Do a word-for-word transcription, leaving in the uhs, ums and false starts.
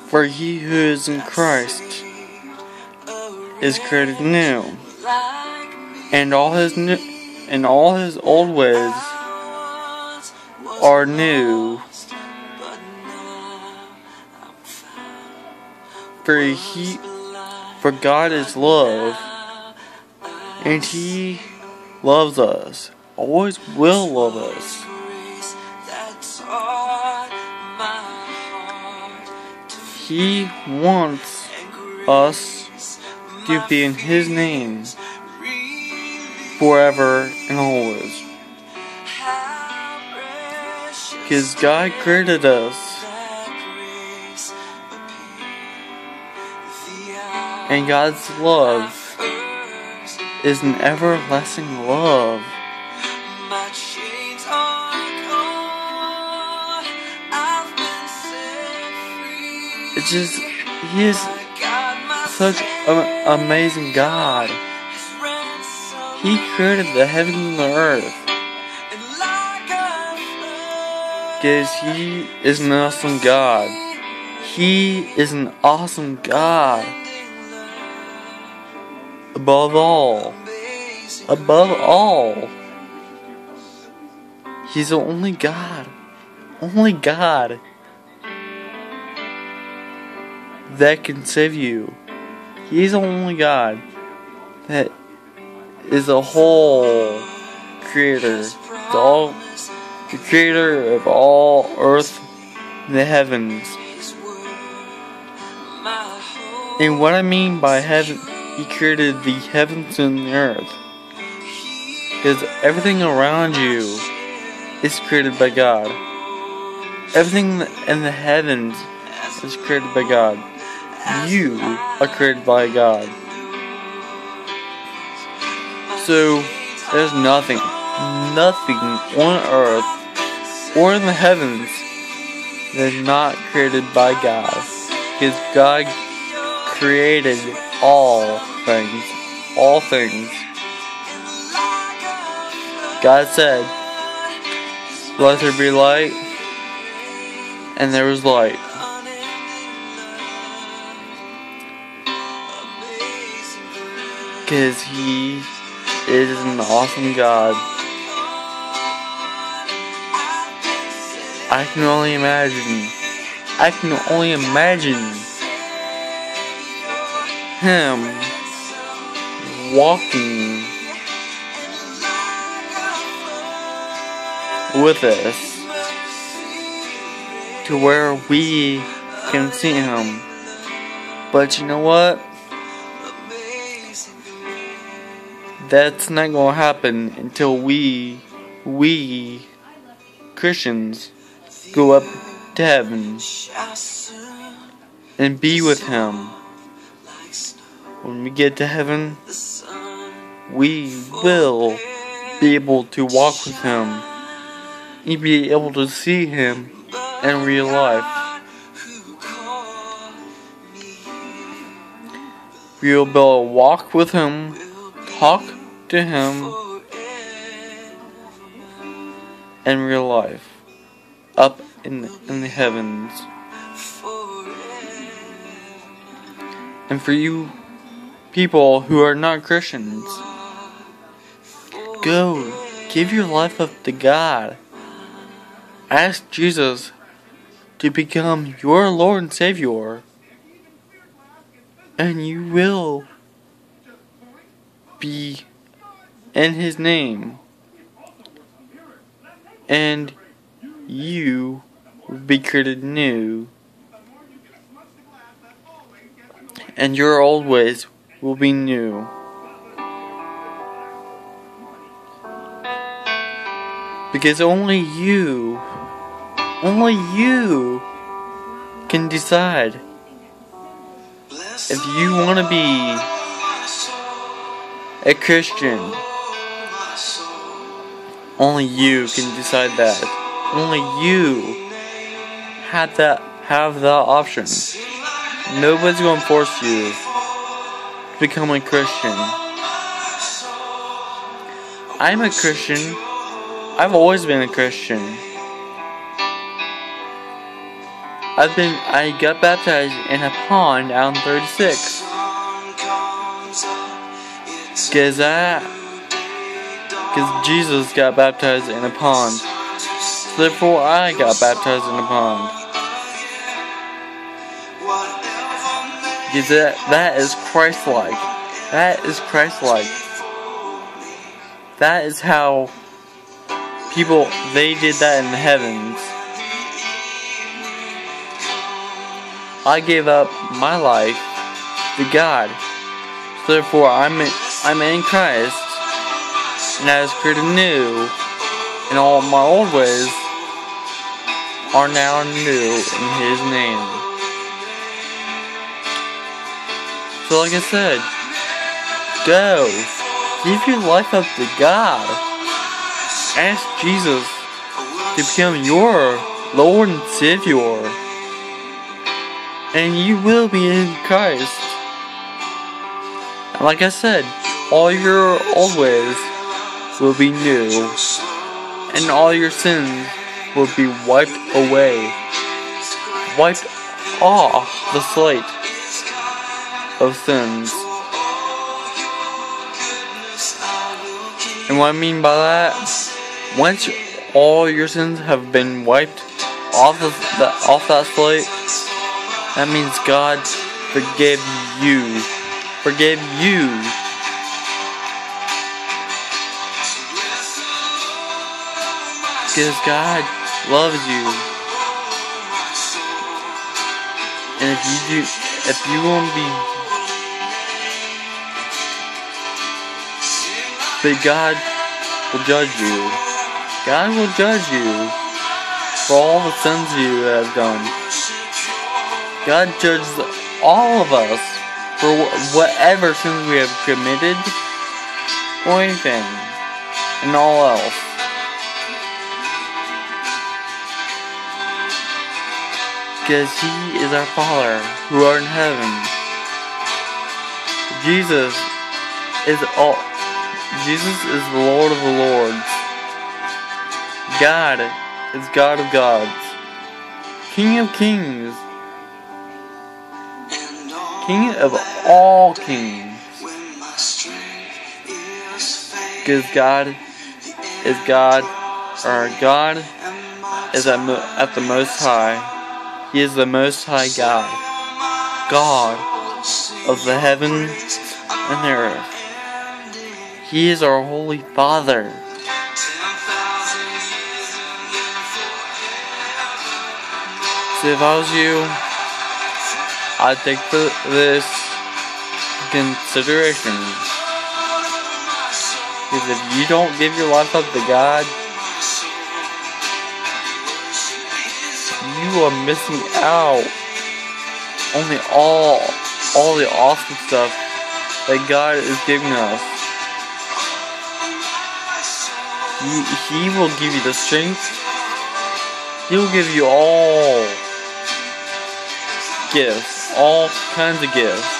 For he who is in Christ is created new, and all his new, and all his old ways are new. For he, for God is love, and he loves us, always will love us. He wants us to be in his name forever and always. Because God created us, and God's love is an everlasting love. It's just, he is such an amazing God. He created the heavens and the earth. Because he is an awesome God. He is an awesome God. Above all. Above all. He's the only God. Only God that can save you. He's the only God that is a whole creator. The, all, the creator of all earth and the heavens. And what I mean by heaven, he created the heavens and the earth. Because everything around you is created by God. Everything in the heavens is created by God. You are created by God. So, there's nothing, nothing on earth or in the heavens that is not created by God. Because God created all things, all things. God said, "Let there be light," and there was light. Because he is an awesome God. I can only imagine. I can only imagine him walking with us to where we can see him. But you know what? That's not gonna happen until we, we Christians, go up to heaven and be with him. When we get to heaven, we will be able to walk with him. You'll be able to see him in real life. You'll be able to walk with him, talk to him in real life, up in the, in the heavens. And for you people who are not Christians, go give your life up to God. Ask Jesus to become your Lord and Savior, and you will be in his name, and you will be created new, and your old ways will be new. Because only you, only you can decide if you want to be a Christian. Only you can decide that. Only you have that have that option. Nobody's gonna force you to become a Christian. I'm a Christian. I've always been a Christian. I've been I got baptized in a pond out in thirty-six. Cause that Cause Jesus got baptized in a pond. So therefore I got baptized in a pond. Cause that that is Christ-like. That is Christ-like. That is how people, they did that in the heavens. I gave up my life to God. So therefore, I'm in, I'm in Christ, and I was created new, and all my old ways are now new in His name. So, like I said, go, give your life up to God. Ask Jesus to become your Lord and Savior, and you will be in Christ. And like I said, all your old ways will be new, and all your sins will be wiped away, wiped off the slate of sins. And what I mean by that, once all your sins have been wiped off of the off that slate, that means God forgave you, forgave you. Because God loves you, and if you do, if you won't be, but God will judge you. God will judge you for all the sins you have done. God judges all of us for whatever sins we have committed or anything and all else. Because He is our Father who art in heaven. Jesus is all. Jesus is the Lord of the Lords. God is God of gods. King of kings. King of all kings. Because God is God, or God is at, mo at the Most High. He is the Most High God. God of the heavens and the earth. He is our Holy Father. So if I was you, I'd take this into consideration. Because if you don't give your life up to God, you are missing out on the all, all the awesome stuff that God is giving us. He, he will give you the strength. He will give you all gifts, all kinds of gifts.